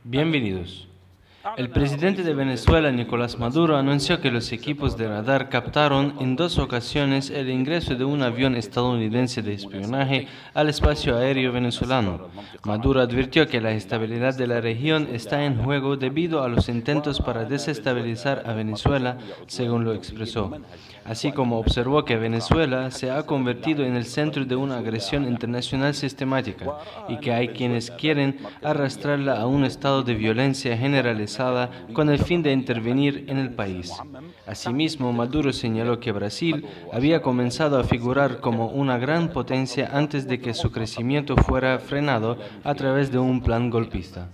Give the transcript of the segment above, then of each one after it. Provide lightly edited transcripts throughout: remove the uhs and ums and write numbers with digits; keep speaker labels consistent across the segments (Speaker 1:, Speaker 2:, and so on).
Speaker 1: Bienvenidos. El presidente de Venezuela, Nicolás Maduro, anunció que los equipos de radar captaron en 2 ocasiones el ingreso de un avión estadounidense de espionaje al espacio aéreo venezolano. Maduro advirtió que la estabilidad de la región está en juego debido a los intentos para desestabilizar a Venezuela, según lo expresó. Así como observó que Venezuela se ha convertido en el centro de una agresión internacional sistemática y que hay quienes quieren arrastrarla a un estado de violencia generalizada con el fin de intervenir en el país. Asimismo, Maduro señaló que Brasil había comenzado a figurar como una gran potencia antes de que su crecimiento fuera frenado a través de un plan golpista.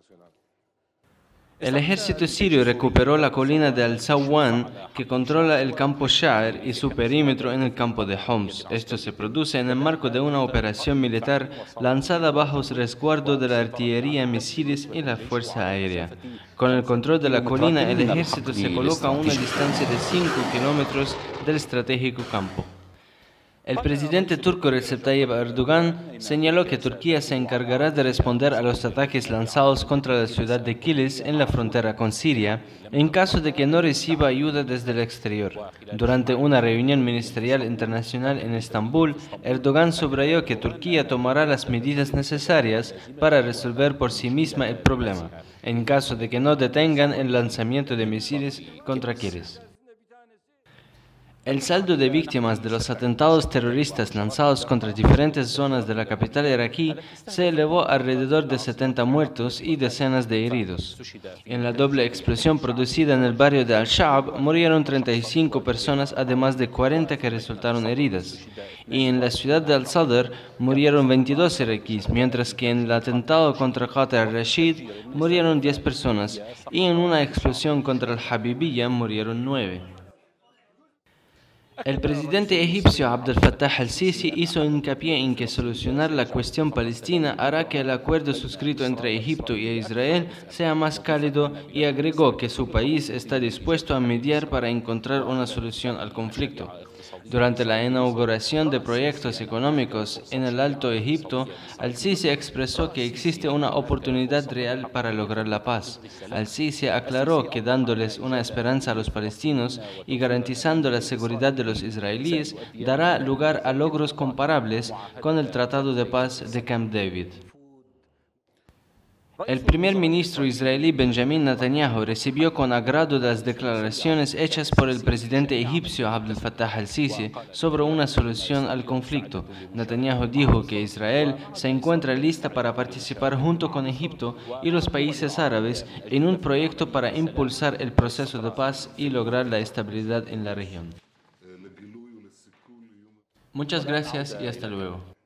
Speaker 1: El ejército sirio recuperó la colina de Al-Sawan, que controla el campo Sha'ar y su perímetro en el campo de Homs. Esto se produce en el marco de una operación militar lanzada bajo resguardo de la artillería, misiles y la fuerza aérea. Con el control de la colina, el ejército se coloca a una distancia de 5 kilómetros del estratégico campo. El presidente turco Recep Tayyip Erdogan señaló que Turquía se encargará de responder a los ataques lanzados contra la ciudad de Kilis en la frontera con Siria, en caso de que no reciba ayuda desde el exterior. Durante una reunión ministerial internacional en Estambul, Erdogan subrayó que Turquía tomará las medidas necesarias para resolver por sí misma el problema, en caso de que no detengan el lanzamiento de misiles contra Kilis. El saldo de víctimas de los atentados terroristas lanzados contra diferentes zonas de la capital iraquí se elevó a alrededor de 70 muertos y decenas de heridos. En la doble explosión producida en el barrio de Al-Shaab murieron 35 personas, además de 40 que resultaron heridas. Y en la ciudad de Al-Sadr murieron 22 iraquíes, mientras que en el atentado contra Qatar al-Rashid murieron 10 personas y en una explosión contra Al-Habibiyya murieron 9. El presidente egipcio Abdel Fattah al-Sisi hizo hincapié en que solucionar la cuestión palestina hará que el acuerdo suscrito entre Egipto y Israel sea más cálido y agregó que su país está dispuesto a mediar para encontrar una solución al conflicto. Durante la inauguración de proyectos económicos en el Alto Egipto, al-Sisi expresó que existe una oportunidad real para lograr la paz. Al-Sisi aclaró que dándoles una esperanza a los palestinos y garantizando la seguridad de los israelíes, dará lugar a logros comparables con el Tratado de Paz de Camp David. El primer ministro israelí Benjamin Netanyahu recibió con agrado las declaraciones hechas por el presidente egipcio Abdel Fattah al-Sisi sobre una solución al conflicto. Netanyahu dijo que Israel se encuentra lista para participar junto con Egipto y los países árabes en un proyecto para impulsar el proceso de paz y lograr la estabilidad en la región. Muchas gracias y hasta luego.